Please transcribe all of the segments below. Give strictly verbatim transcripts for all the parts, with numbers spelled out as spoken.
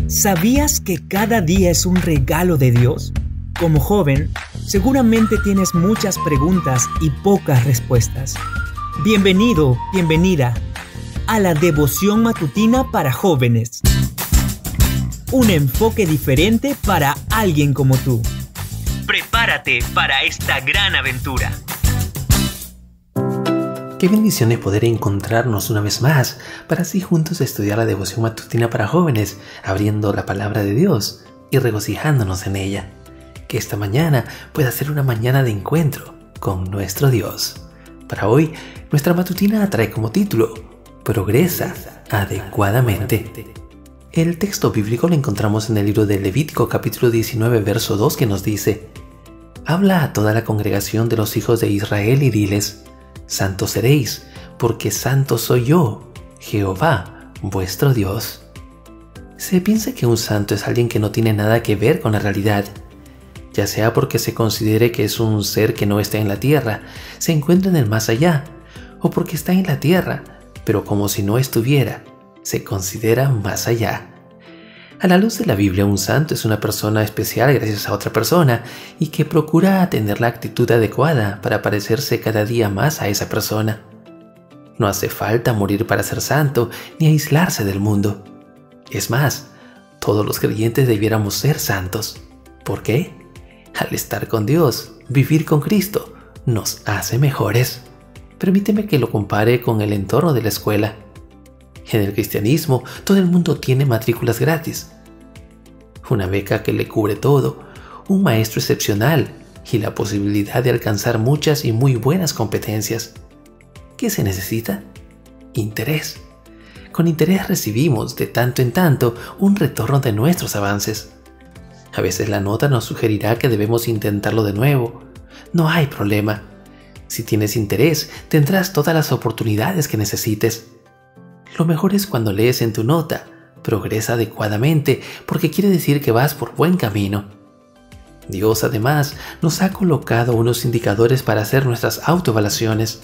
¿Sabías que cada día es un regalo de Dios? Como joven, seguramente tienes muchas preguntas y pocas respuestas. Bienvenido, bienvenida a la devoción matutina para jóvenes. Un enfoque diferente para alguien como tú. Prepárate para esta gran aventura. Qué bendición es poder encontrarnos una vez más para así juntos estudiar la devoción matutina para jóvenes, abriendo la palabra de Dios y regocijándonos en ella. Que esta mañana pueda ser una mañana de encuentro con nuestro Dios. Para hoy, nuestra matutina trae como título: Progresa adecuadamente. El texto bíblico lo encontramos en el libro de Levítico capítulo diecinueve verso dos, que nos dice: Habla a toda la congregación de los hijos de Israel y diles: Santos seréis, porque santo soy yo, Jehová, vuestro Dios. Se piensa que un santo es alguien que no tiene nada que ver con la realidad, ya sea porque se considere que es un ser que no está en la tierra, se encuentra en el más allá, o porque está en la tierra, pero como si no estuviera, se considera más allá. A la luz de la Biblia, un santo es una persona especial gracias a otra persona y que procura tener la actitud adecuada para parecerse cada día más a esa persona. No hace falta morir para ser santo ni aislarse del mundo. Es más, todos los creyentes debiéramos ser santos. ¿Por qué? Al estar con Dios, vivir con Cristo, nos hace mejores. Permíteme que lo compare con el entorno de la escuela. En el cristianismo, todo el mundo tiene matrículas gratis, una beca que le cubre todo, un maestro excepcional y la posibilidad de alcanzar muchas y muy buenas competencias. ¿Qué se necesita? Interés. Con interés recibimos, de tanto en tanto, un retorno de nuestros avances. A veces la nota nos sugerirá que debemos intentarlo de nuevo. No hay problema. Si tienes interés, tendrás todas las oportunidades que necesites. Lo mejor es cuando lees en tu nota: progresa adecuadamente, porque quiere decir que vas por buen camino. Dios además nos ha colocado unos indicadores para hacer nuestras autoevaluaciones.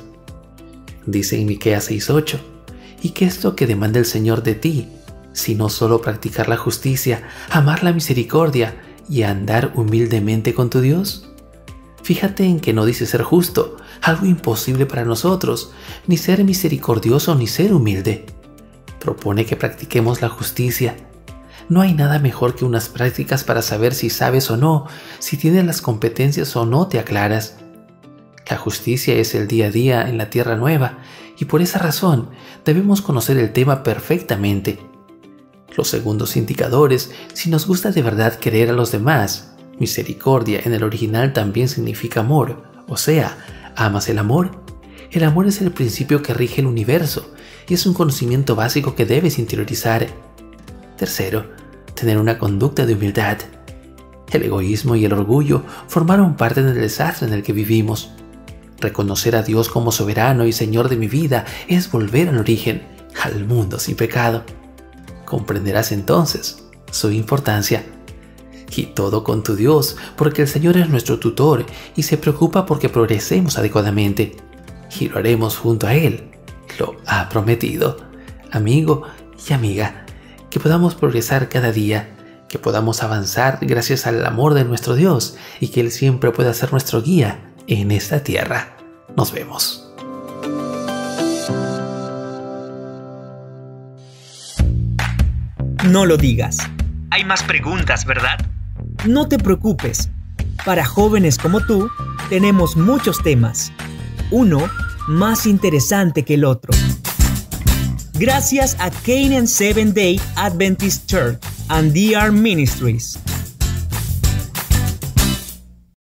Dice en Miqueas seis ocho: ¿y qué es lo que demanda el Señor de ti, sino solo practicar la justicia, amar la misericordia y andar humildemente con tu Dios? Fíjate en que no dice ser justo, algo imposible para nosotros, ni ser misericordioso ni ser humilde. Propone que practiquemos la justicia. No hay nada mejor que unas prácticas para saber si sabes o no, si tienes las competencias o no te aclaras. La justicia es el día a día en la tierra nueva, y por esa razón debemos conocer el tema perfectamente. Los segundos indicadores, si nos gusta de verdad querer a los demás. Misericordia en el original también significa amor, o sea, ¿amas el amor? El amor es el principio que rige el universo y es un conocimiento básico que debes interiorizar. Tercero, tener una conducta de humildad. El egoísmo y el orgullo formaron parte del desastre en el que vivimos. Reconocer a Dios como soberano y Señor de mi vida es volver al origen, al mundo sin pecado. Comprenderás entonces su importancia. Y todo con tu Dios, porque el Señor es nuestro tutor y se preocupa porque progresemos adecuadamente. Y lo haremos junto a Él. Lo ha prometido. Amigo y amiga, que podamos progresar cada día, que podamos avanzar gracias al amor de nuestro Dios y que Él siempre pueda ser nuestro guía en esta tierra. Nos vemos. No lo digas. Hay más preguntas, ¿verdad? No te preocupes. Para jóvenes como tú, tenemos muchos temas. Uno más interesante que el otro. Gracias a Canaan Seventh Day Adventist Church and D R Ministries.